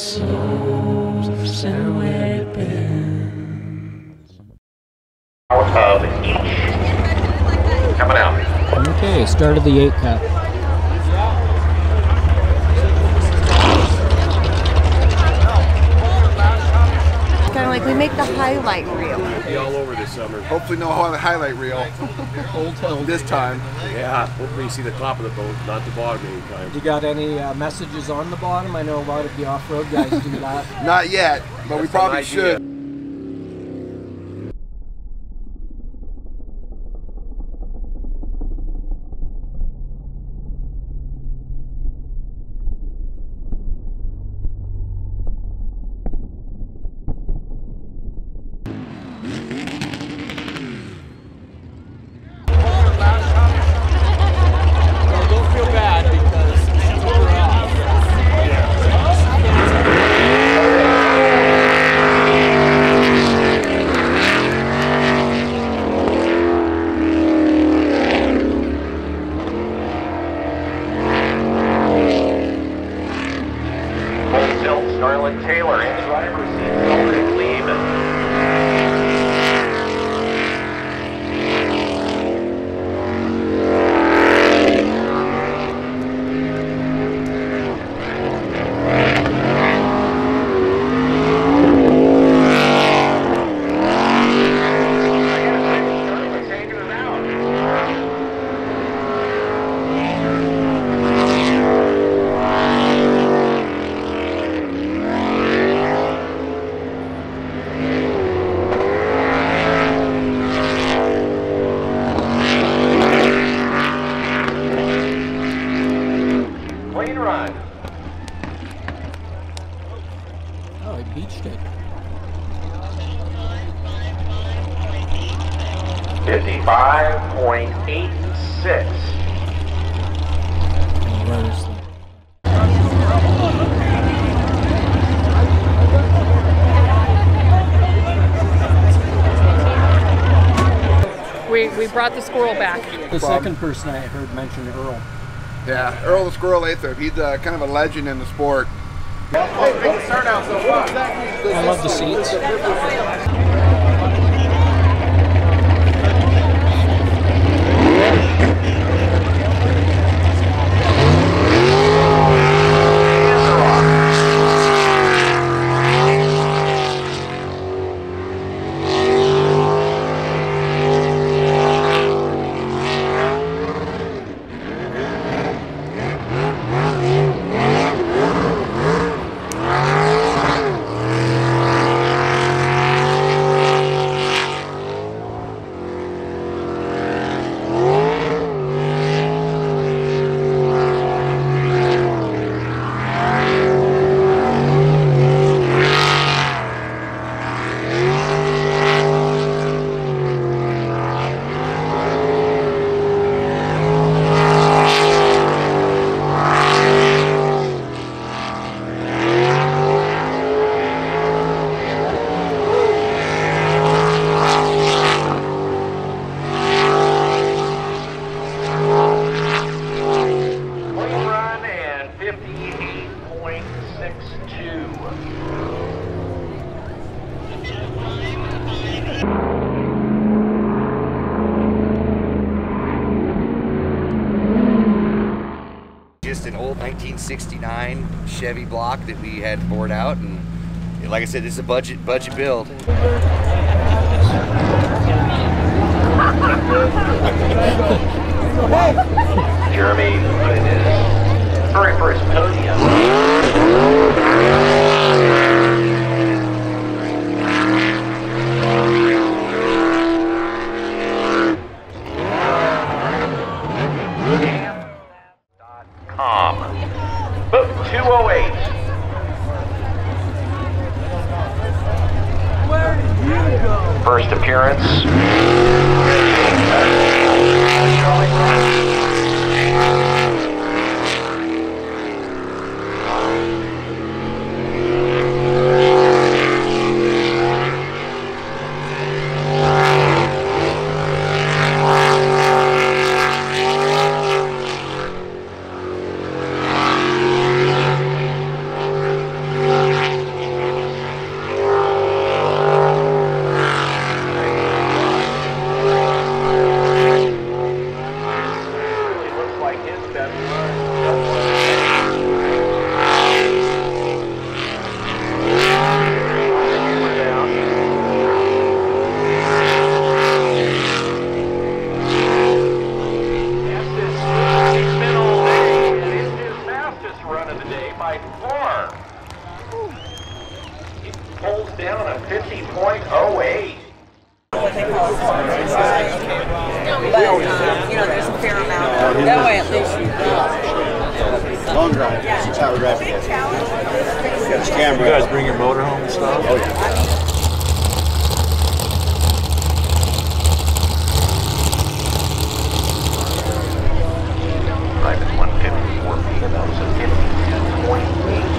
souls and weapons. Out of each. Coming out. Okay, start of the 8 cut. Kind of like we make the highlight reel. Be all over this summer. Hopefully no highlight reel this time. Yeah, hopefully you see the top of the boat, not the bottom anytime. You got any messages on the bottom? I know a lot of the off-road guys do that. Not yet, but we probably should. Starlin Taylor in the driver's seat, perfectly even. Oh, I beached it. 55.86. Where is the... We brought the squirrel back. The second person I heard mention Earl. Yeah, Earl the Squirrel Lathrop. He's kind of a legend in the sport. I love the seats. Just an old 1969 Chevy block that we had bored out, and like I said, this is a budget build. Jeremy putting his very first podium. Book 208. Where did you go? First appearance. fastest run of the day by far. It pulls down a 50.08. There's a fair amount. That way at least. Long drive. That's how we drive. Got his camera. You guys bring your motor home and stuff? Oh, yeah. Private 154 feet, that was a 50.80.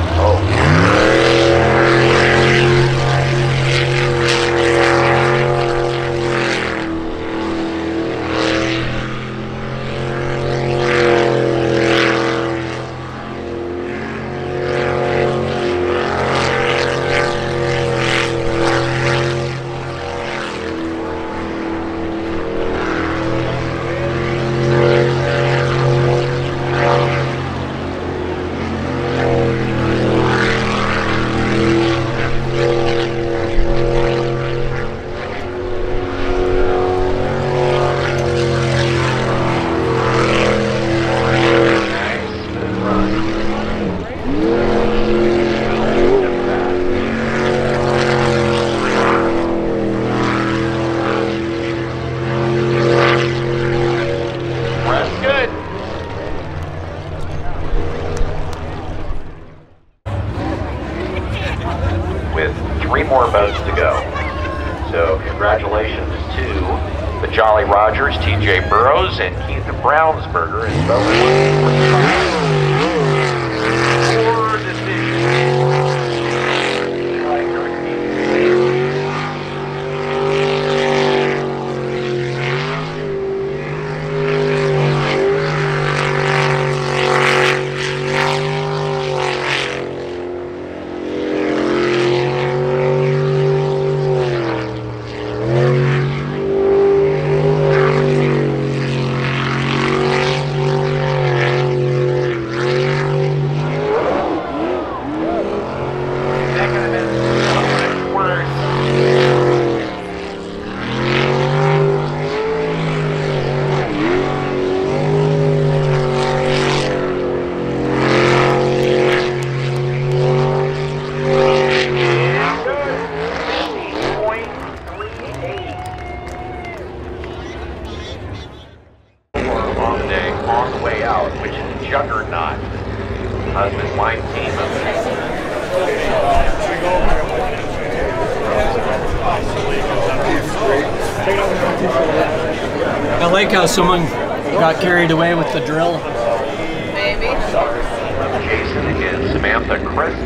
With 3 more boats to go. So congratulations to the Jolly Rogers, TJ Burrows, and Keith Brownsberger in boat 145. Poor decision. On the way out, which is Juggernaut. Husband, wife team of I like how someone got carried away with the drill. Maybe. Jason and Samantha Chris.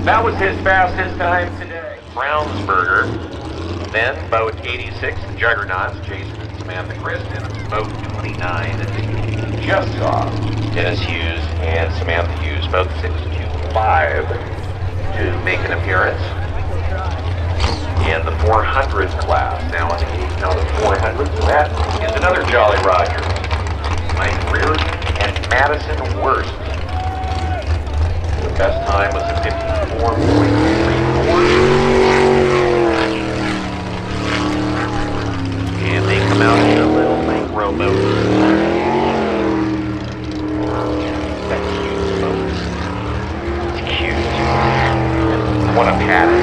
That was his fastest time today. Brownsburger. Then boat 86, the Juggernauts, Jason and Samantha Kristen. Boat 29, just saw Dennis Hughes and Samantha Hughes, both 625, to make an appearance in the 400 class. Now in the 400, that is another Jolly Roger. Mike Reardon and Madison Worst. The best time was a 54.34. And they come out in a little micro boat. That's cute boat. It's cute. What a pattern.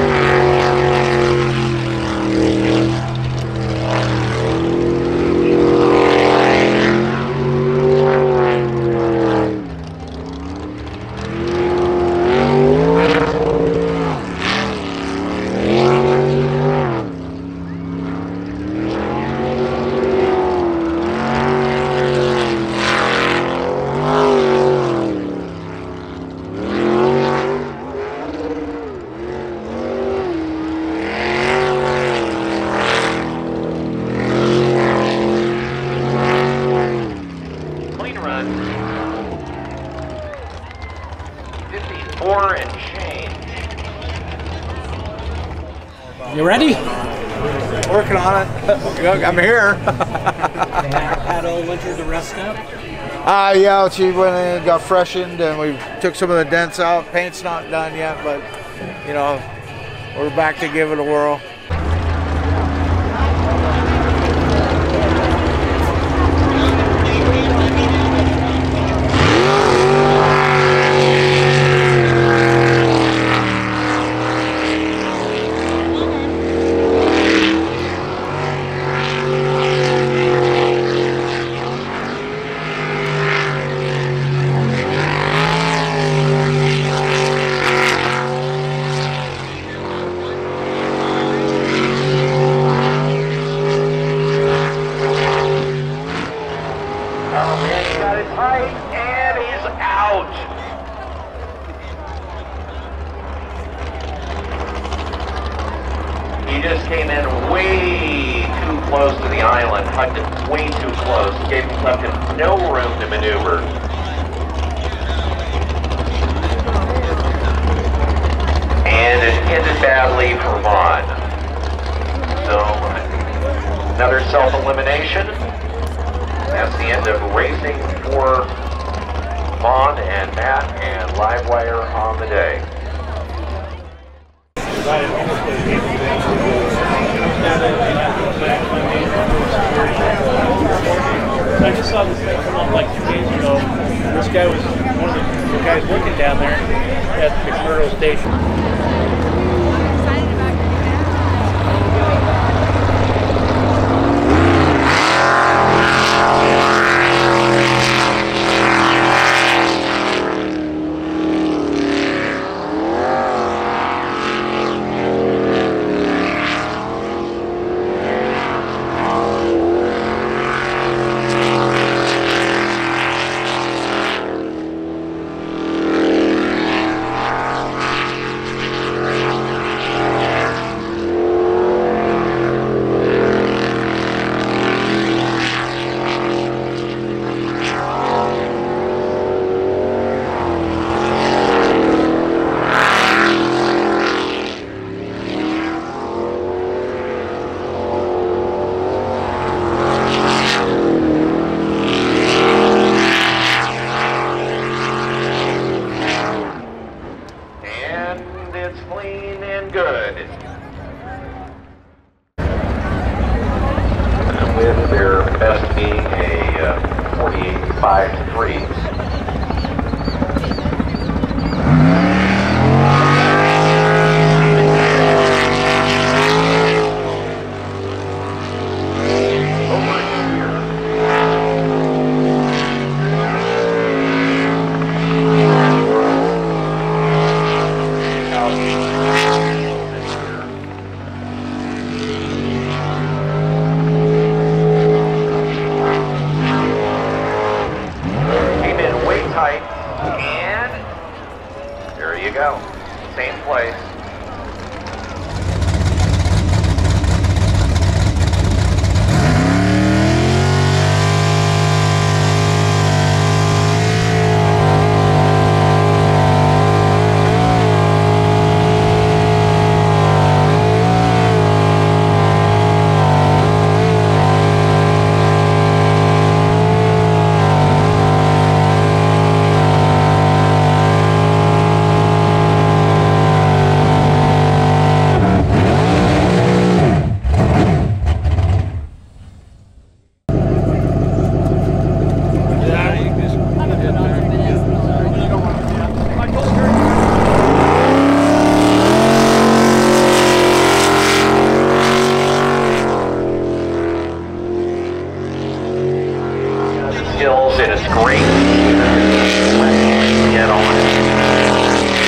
You ready? Working on it. I'm here. Had old Winter to rest up? Yeah, she went in and got freshened, and we took some of the dents out. Paint's not done yet, but, you know, we're back to give it a whirl. He just came in way too close to the island, hugged it way too close, left him no room to maneuver. And it ended badly for Vaughn. So, another self-elimination. That's the end of racing for Vaughn and Matt and Livewire on the day. I just saw this thing come up like 2 days ago. This guy was one of the guys working down there at McMurdo Station. With their best being a 48.53. same place. Skills, it is great. Get on it.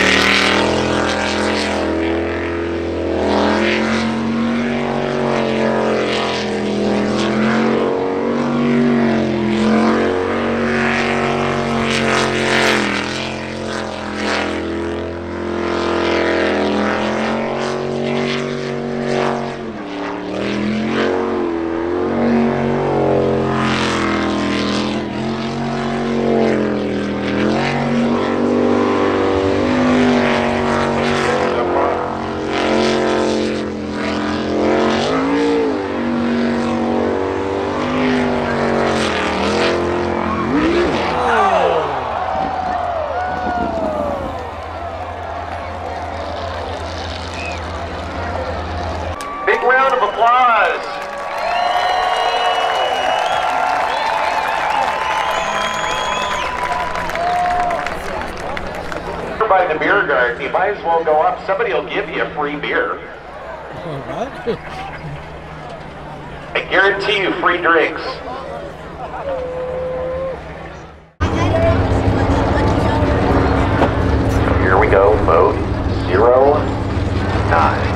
Big round of applause. By the beer garden, you might as well go up. Somebody will give you a free beer. What? I guarantee you free drinks. Here we go, mode 09.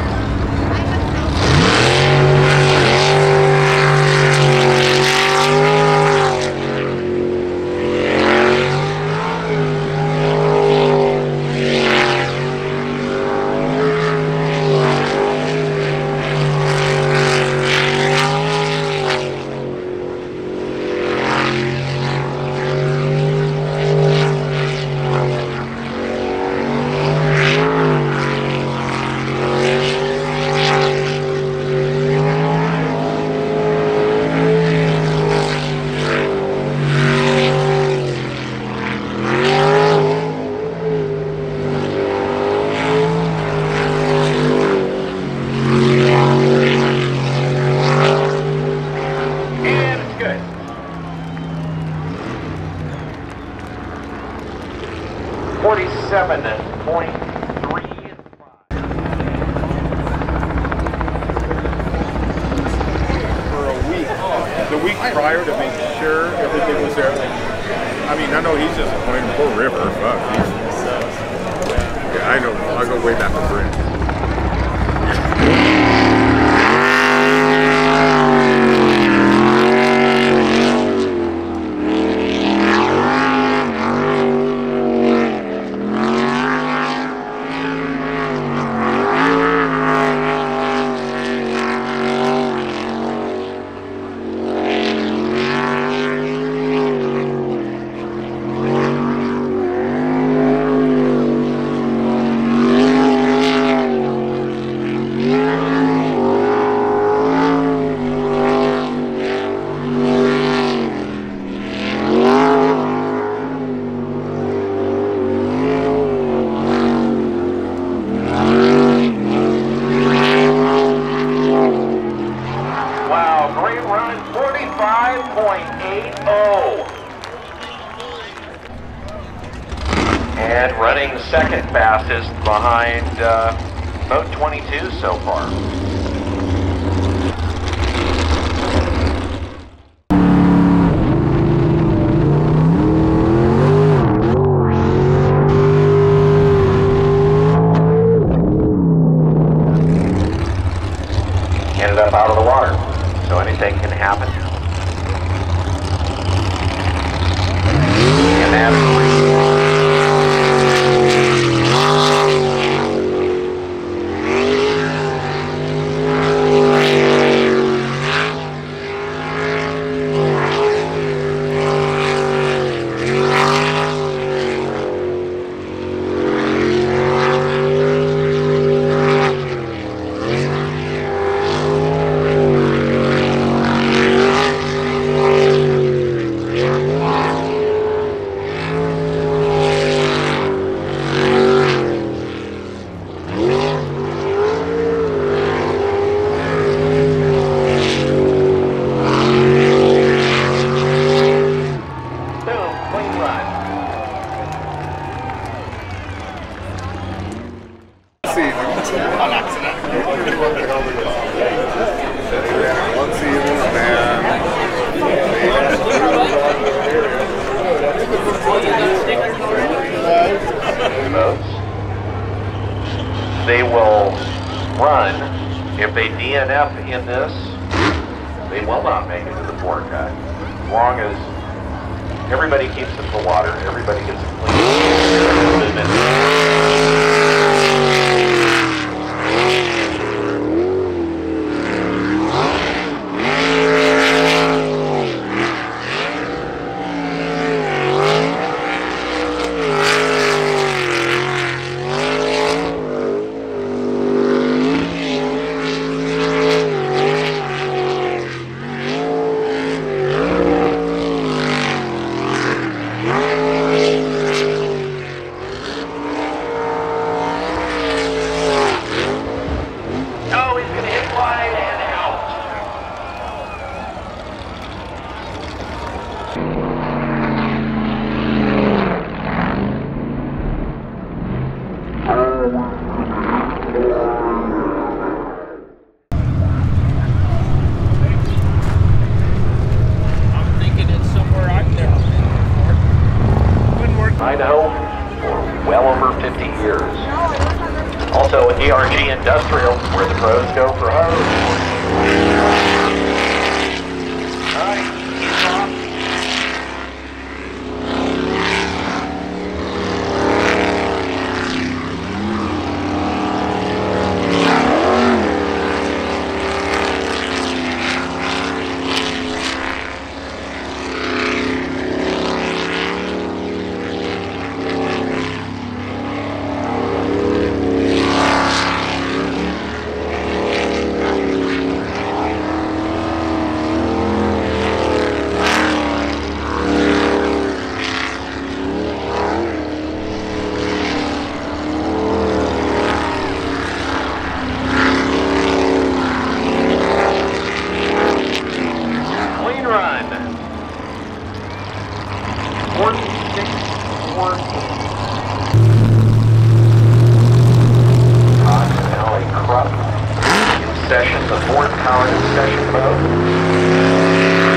Good. 47.3. For a week. The week prior to make sure everything was there. I mean, I know he's disappointed. Poor River. Fuck. Yeah, I know. I'll go way back to Brent. Great run, 45.80. And running second fastest behind Boat 22 so far. Ended up out of the water, so anything can happen. And that's On accident. One season, man. They will run. If they DNF in this, they will not make it to the port cut. As long as everybody keeps it to the water, everybody gets it clean. Idaho for well over 50 years. Also ARG Industrial, where the pros go for hose. Session, the fourth power in session mode.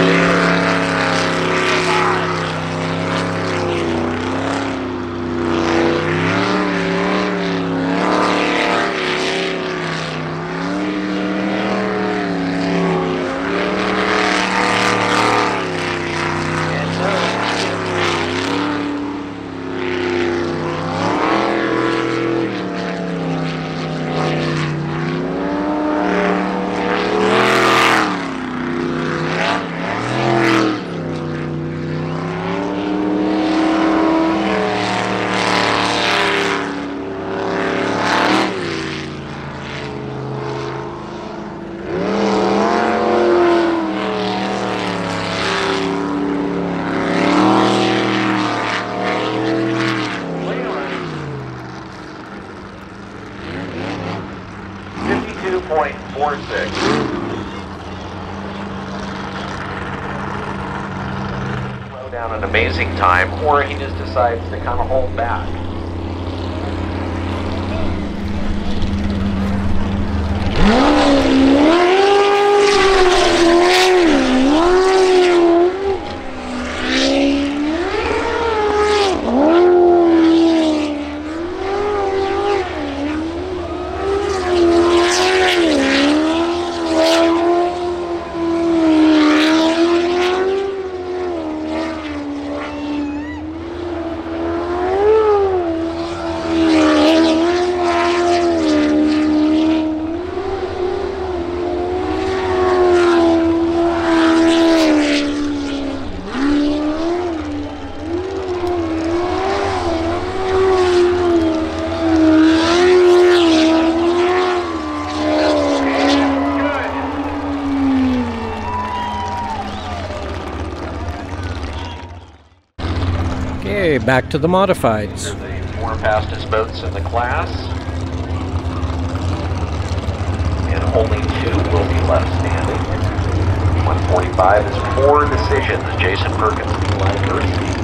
Slow down an amazing time, or he just decides to kind of hold back. Okay, back to the modifieds. They're the four fastest boats in the class. And only two will be left standing. 145 is 4 decisions. Jason Perkins will be live first.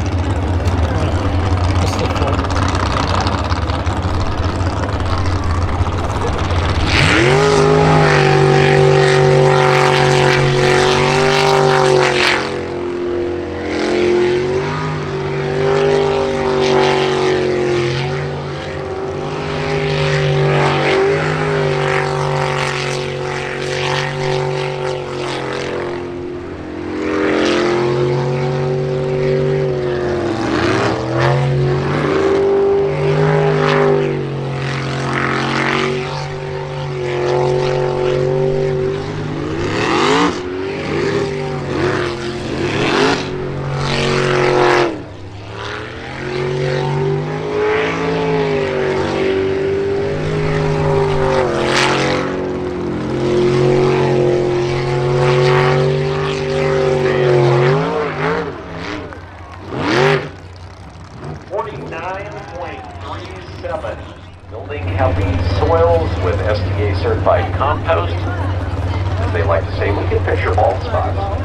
healthy soils with SDA certified compost. As they like to say, we can fix your bald spots.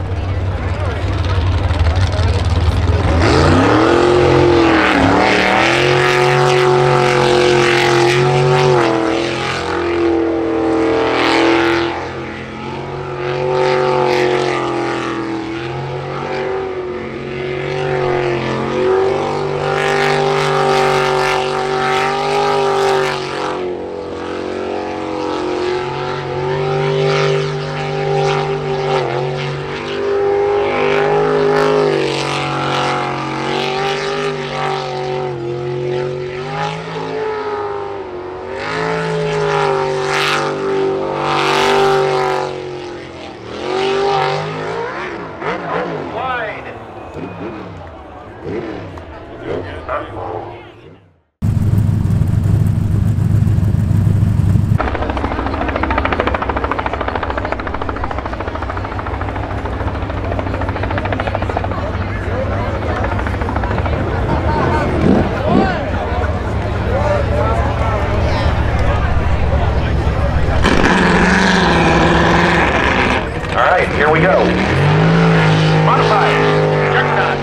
Here we go. Modified. Juggernaut.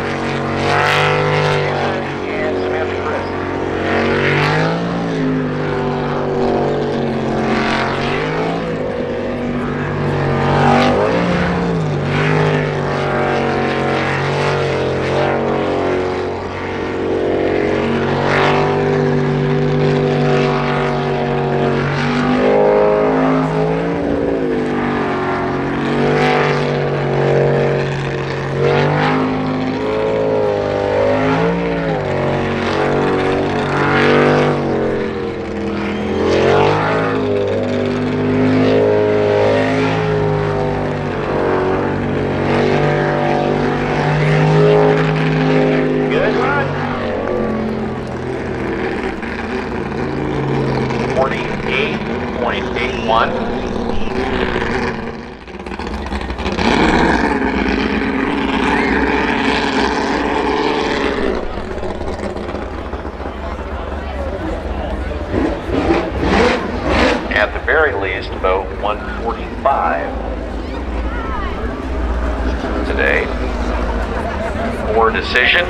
And Samantha Chris. At the very least, about 145 today for decision.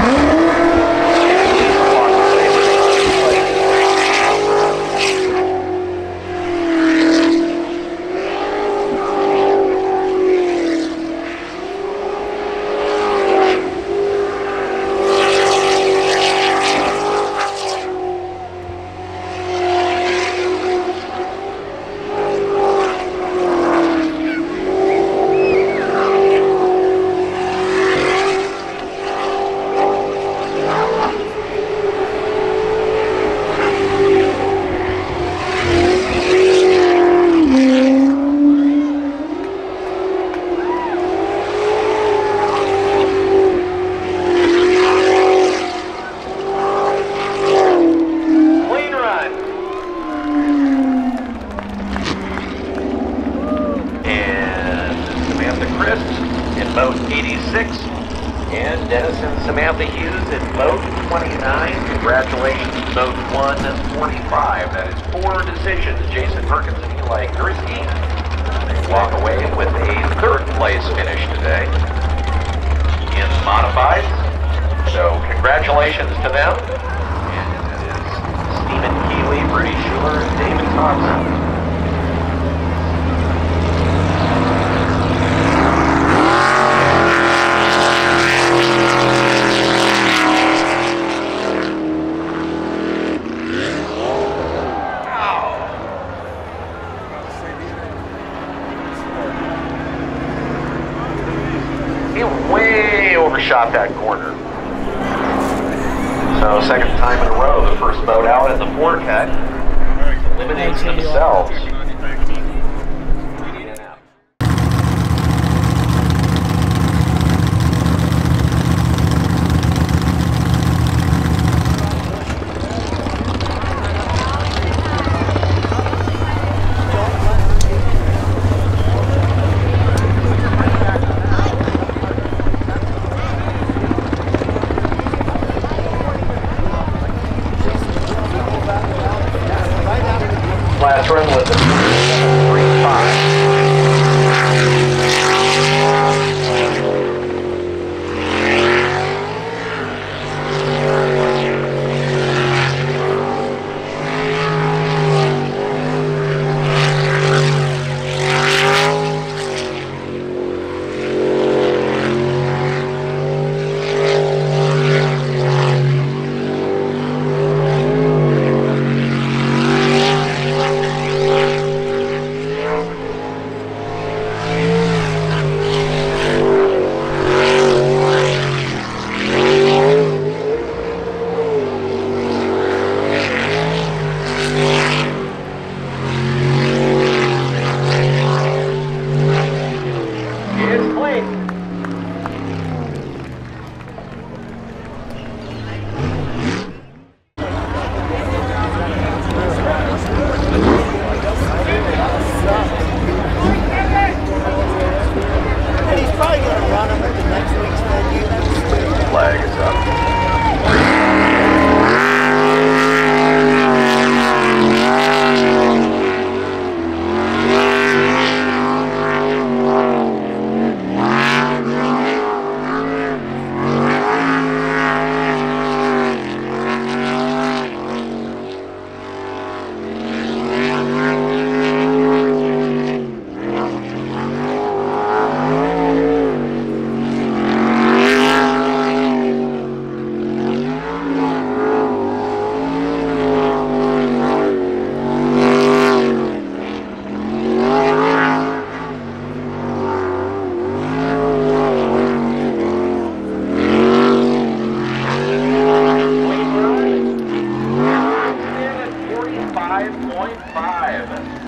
Boat 86, and Dennis and Samantha Hughes in Boat 29. Congratulations to Boat 145. That is 4 decisions. Jason Perkins and Eli Gursky. They walk away with a 3rd place finish today in modifieds. So congratulations to them. And it is Stephen Keeley, Brady Schuler, and David Thompson. Way overshot that corner. So second time in a row, the first boat out in the forecut eliminates themselves. 45.5.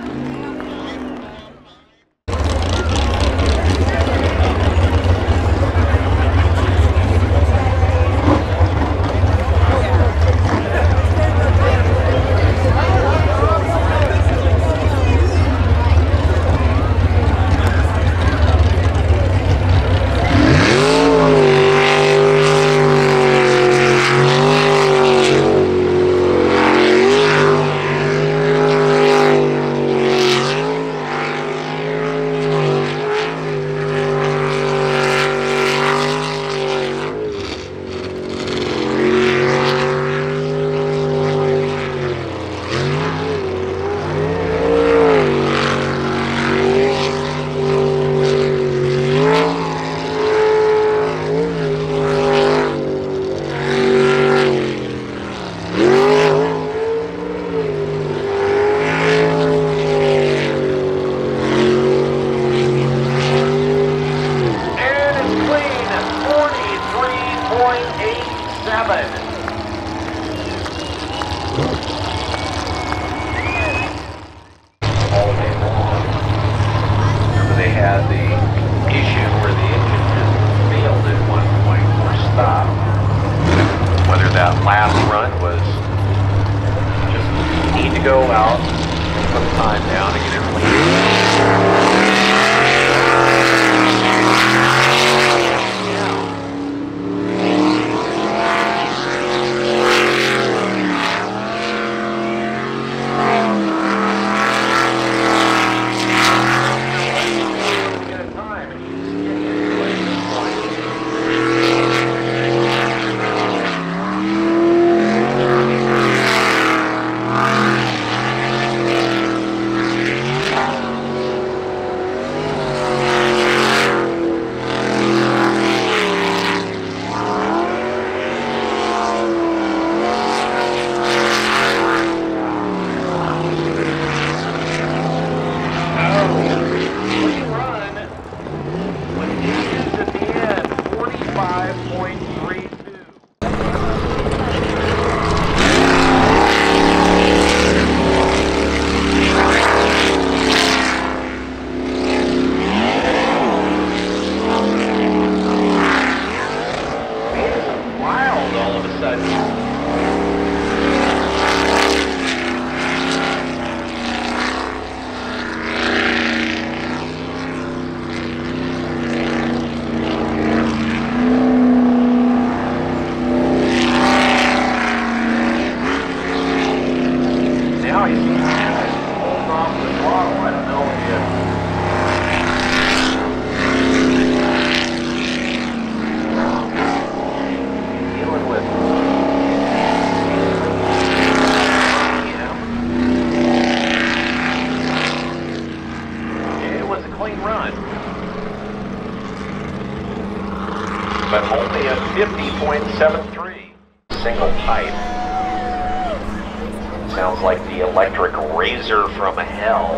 Had the issue where the engine just failed at one point or stopped. Whether that last run was just need to go out, put the time down, and get but only a 50.73 single pipe. Sounds like the electric razor from hell.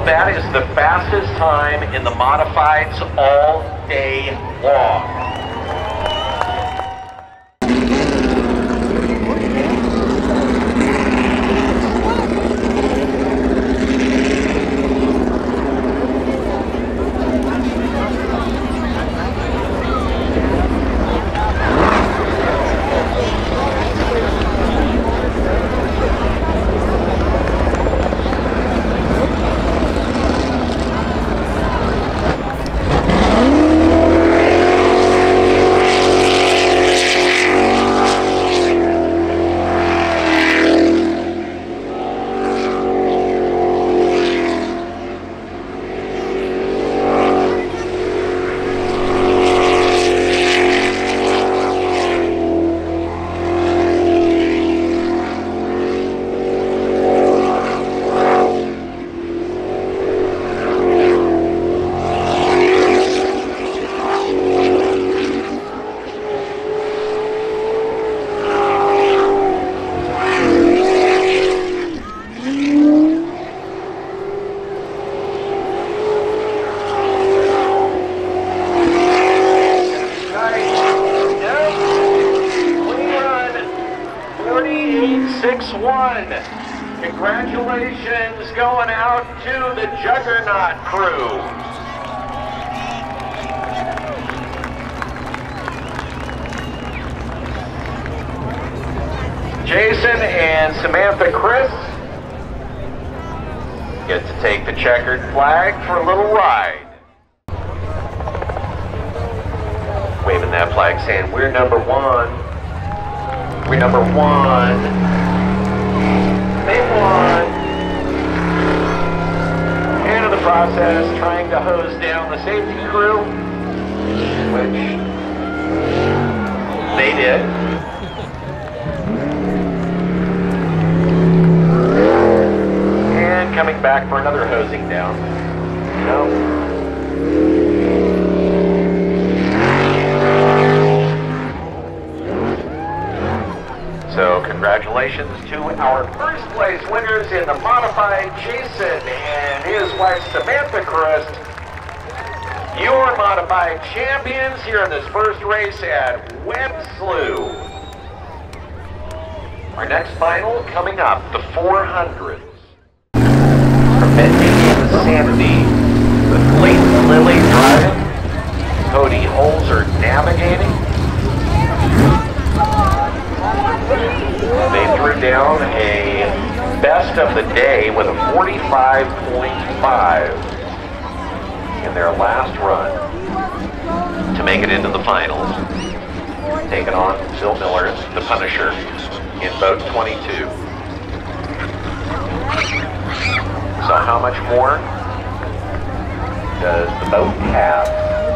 that is the fastest time in the modifieds all day long. Congratulations going out to the Juggernaut crew. Jason and Samantha Chris get to take the checkered flag for a little ride. Waving that flag saying, we're number one. We're number one. They won. And in the process, trying to hose down the safety crew, which they did. And coming back for another hosing down. So congratulations to our first place winners in the modified, Jason and his wife Samantha Crust. Your modified champions here in this first race at Webb Slough. Our next final coming up, the 400s. From Benton to Sandy, with Clayton Lilly driving, Cody Holzer navigating. They threw down a best of the day with a 45.5 in their last run to make it into the finals. Taking on Phil Miller, the Punisher, in boat 22. So how much more does the boat have?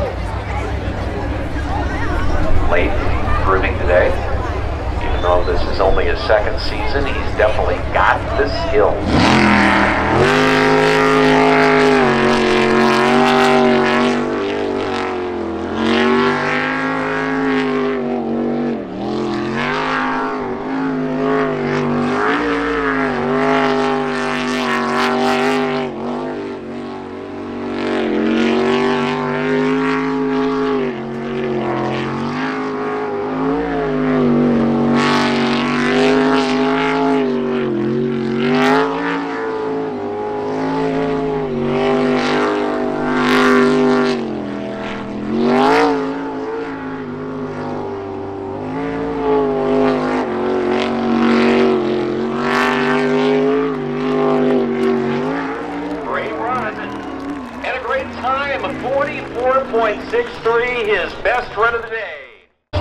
Late proving today. Even though this is only his second season, he's definitely got the skills. Time of 44.63, his best run of the day.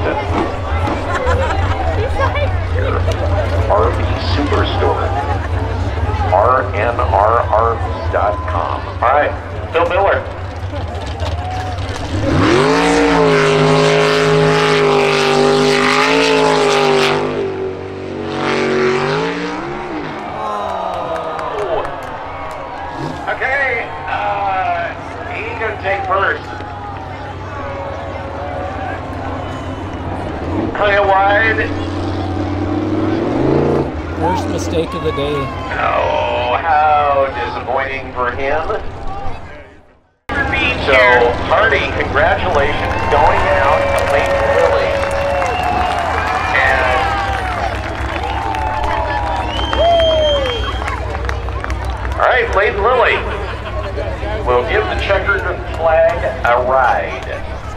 RV Superstore. RNRRVs.com. All right, Phil Miller. Kind of wide. Worst mistake of the day. Oh. how disappointing for him. So, Hardy, congratulations going out to Leighton Lilly. And all right, Leighton Lilly will give the checkered flag a ride.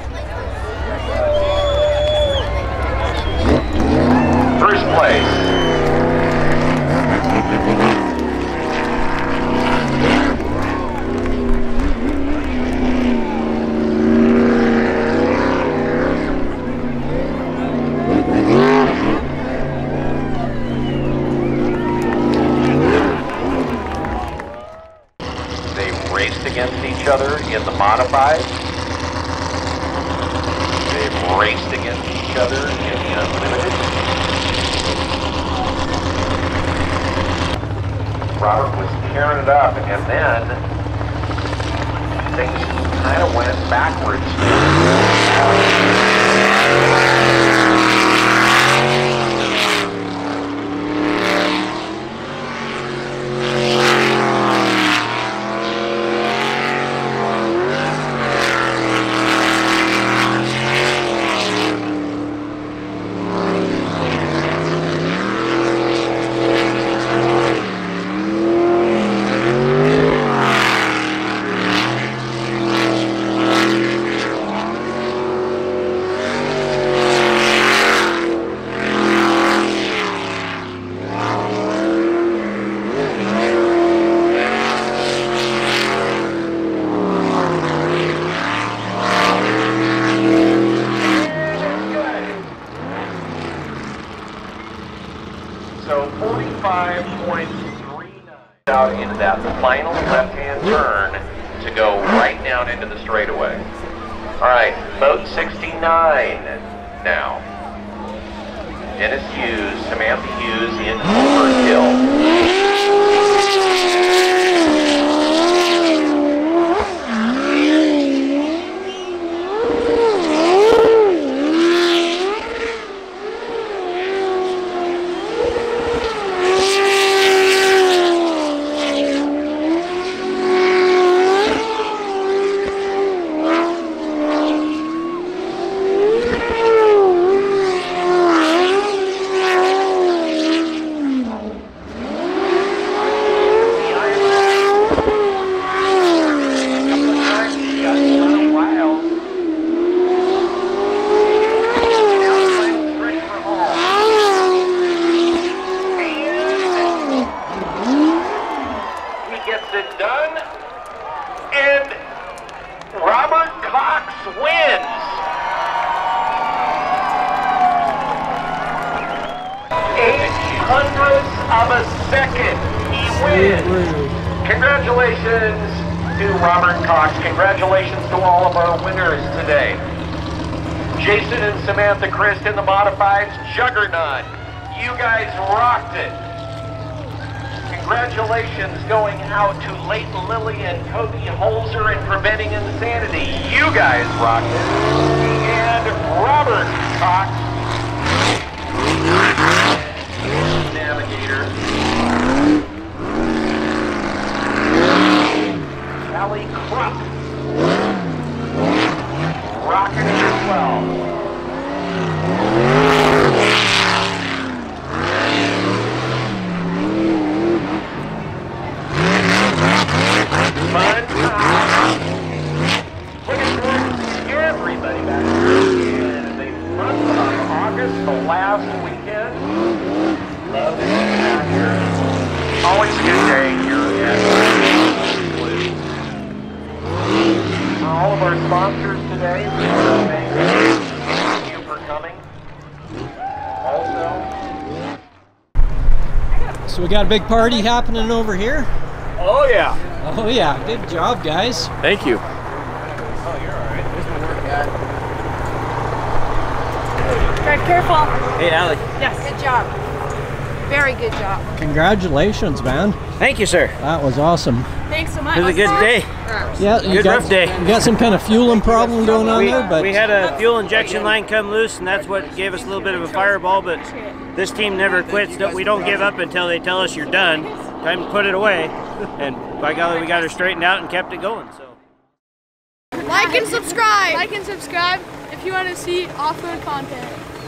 First place. They raced against each other in the modified. They've raced against each other in the unlimited. Robert was tearing it up, and then things kind of went backwards. So 45.39 out into that final left-hand turn to go right down into the straightaway. All right, boat 69 now. Dennis Hughes, Samantha Hughes in overkill. Robert Cox wins. 0.08 of a second. He wins. Congratulations to Robert Cox. Congratulations to all of our winners today. Jason and Samantha Christ in the modifieds, Juggernaut. You guys rocked it. Congratulations going out to Leighton Lilly and Cody Holzer in Preventing Insanity. You guys rocked it. And Robert Cox, Navigator. Kelly Krupp, rocking it as well. Fun time. Looking forward to seeing everybody back here in the month of August, the last weekend. Love to be back here. Always a good day here at Blue. All of our sponsors today, thank you for coming. Also, So we got a big party happening over here. Oh yeah. Oh yeah, good job guys. Thank you. Oh, you're all right. There's my work guy. Drive careful. Hey, Allie. Yes. Good job. Very good job. Congratulations, man. Thank you, sir. That was awesome. Thanks so much. It was a good day. Yeah, you Good got, rough day. You got some kind of fueling problem going on there, but We had a fuel injection line come loose, and that's what gave us a little bit of a fireball, but this team never quits. We don't give up until they tell us you're done. time to put it away. And by golly, we got her straightened out and kept it going. So. Like and subscribe. Like and subscribe if you want to see off-road content.